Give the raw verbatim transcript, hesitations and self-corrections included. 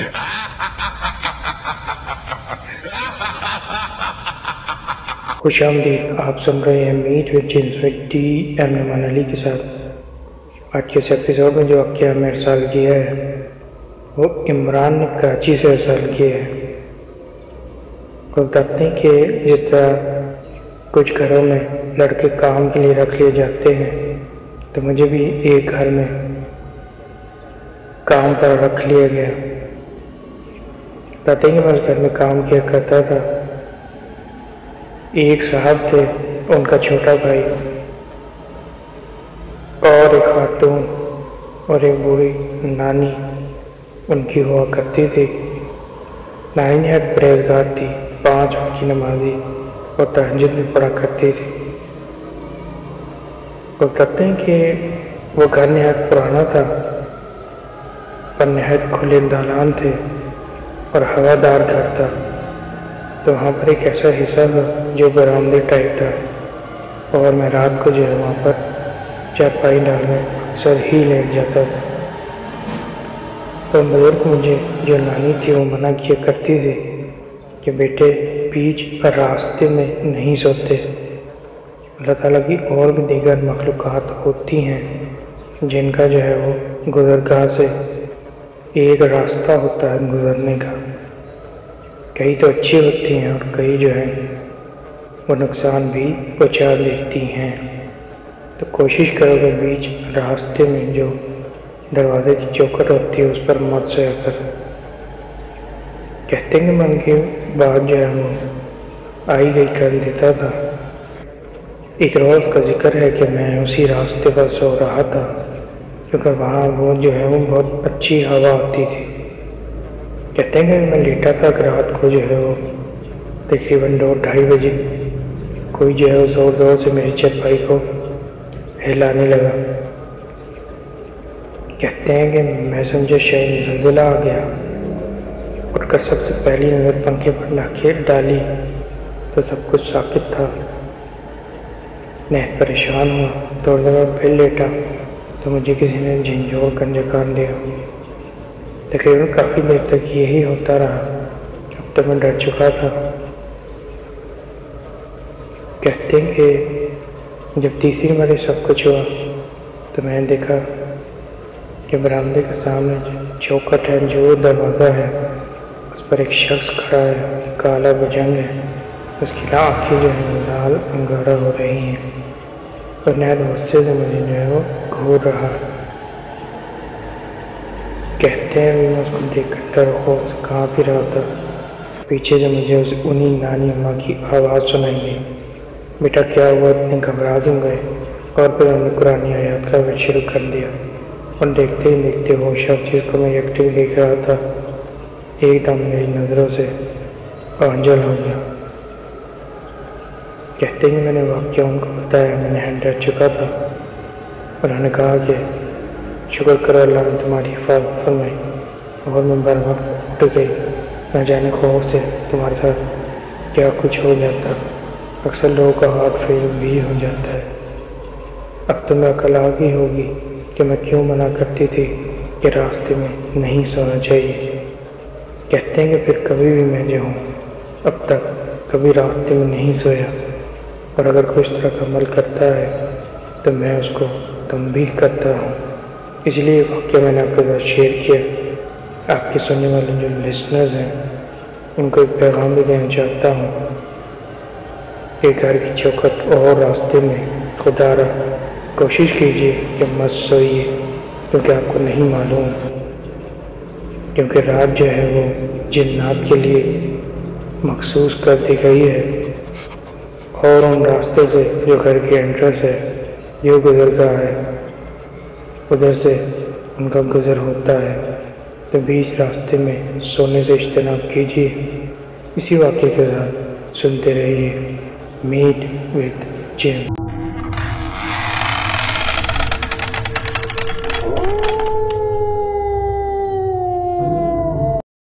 खुश आमदीद। आप सुन रहे हैं meet with James with D M Numan Ali के साथ। आज के इस एपिसोड में जो वाक़या हमें अर्साल किया है वो इमरान ने कराची से अर्साल किया है। वो बताते हैं कि जिस तरह कुछ घरों में लड़के काम के लिए रख लिए जाते हैं, तो मुझे भी एक घर में काम पर रख लिया गया। बताते हैं कि मैं उस घर में काम किया करता था। एक साहब थे, उनका छोटा भाई और एक खातून और एक बूढ़ी नानी उनकी हुआ करती थी। नानी नहायत परहेज़गार थी, पाँच वक्त की नमाजी और तहज्जुद भी पढ़ा करती थी। वो कहते हैं कि वो घर नहायत पुराना था पर नहायत खुले दालान थे और हवादार घर था। तो वहाँ पर एक ऐसा हिस्सा था जो बरामदे टाइप था और मैं रात को जो है वहाँ पर चारपाई डालकर अक्सर ही लेट जाता था। तो बुजुर्ग मुझे जो नानी थी वो मना किया करती थी कि बेटे बीच रास्ते में नहीं सोते। अल्लाह ताला की और भी दीगर मखलूक़ात होती हैं जिनका जो है वो गुज़रगाह से एक रास्ता होता है गुज़रने का। कई तो अच्छी होती हैं और कई जो है वो नुकसान भी पहुँचा देती हैं। तो कोशिश करो कि बीच रास्ते में जो दरवाजे की चौखट होती है उस पर मत सोया कर। कहते हैं कि मैं उनकी बात जो है वो आई गई कर देता था। एक रोज़ का जिक्र है कि मैं उसी रास्ते पर सो रहा था क्योंकि वहाँ वो जो है वो बहुत अच्छी हवा आती थी। कहते हैं कि मैं लेटा था कि रात को जो है वो तकरीबन दो ढाई बजे कोई जो है वो ज़ोर ज़ोर से मेरी चरपाई को हिलाने लगा। कहते हैं कि मैं समझा शायद ज़लज़ला आ गया। उठकर सबसे पहली नज़र पंखे पर लाके डाली तो सब कुछ साकित था। मैं परेशान हुआ, थोड़ी देर फिर लेटा तो मुझे किसी ने झंझोड़ कर जगान दिया। तकरीबन काफ़ी देर तक यही होता रहा। अब तो मैं डर चुका था। कहते हैं कि जब तीसरी बार सब कुछ हुआ तो मैंने देखा कि बरामदे के सामने चौखट है, जो दरवाज़ा है उस पर एक शख्स खड़ा है, काला भुजंग है। उसकी आँखें जो है लाल अंगारा हो रही हैं और नहर गुस्से से मुझे जो है वो घूर रहा है। कहते हैं मैं उसको देख कर डर खौफ से काँप ही रहा था। पीछे से मुझे उस उन्हीं नानी अम्मा की आवाज़ सुनाई दी, बेटा क्या हुआ, इतने घबरा क्यों गए। और फिर उन्होंने कुरानी आयत का वर्ड शुरू कर दिया और देखते ही देखते वो शख्स जिसको मैं यकटी देख रहा था एकदम मेरी नज़रों से ओझल हो गया। कहते हैं मैंने वाक़या उनको बताया, मैंने डर चुका था। उन्होंने कहा कि शुक्र करो अल्लाह ने तुम्हारी हिफाजत फरमाई और मैं बर वक्त उठ गई। न जाने खौफ से तुम्हारे साथ क्या कुछ हो जाता। अक्सर लोगों का हार्ट फेल भी हो जाता है। अब तो मैं अकल आ गई होगी कि मैं क्यों मना करती थी कि रास्ते में नहीं सोना चाहिए। कहते हैं कि फिर कभी भी मैं जो हूँ अब तक कभी रास्ते में नहीं सोया और अगर कोई इस तरह का अमल करता है तो मैं उसको तंबीह करता हूँ। इसलिए वाक़या मैंने आपके साथ शेयर किया। आपके सुनने वाले जो लिसनर्स हैं उनको एक पैगाम भी देना चाहता हूँ कि घर की चौखट और रास्ते में खुदारा कोशिश कीजिए कि मत सोइए, क्योंकि आपको नहीं मालूम, क्योंकि रात जो है वो जिन्नात के लिए मखसूस कर दी गई है और उन रास्ते से जो घर की एंट्रेंस है, जो गुज़रगाह है, उधर से उनका गुज़र होता है। तो बीच रास्ते में सोने से इज्तनाब कीजिए। इसी वाक़े के साथ सुनते रहिए मीट विद जेम्स।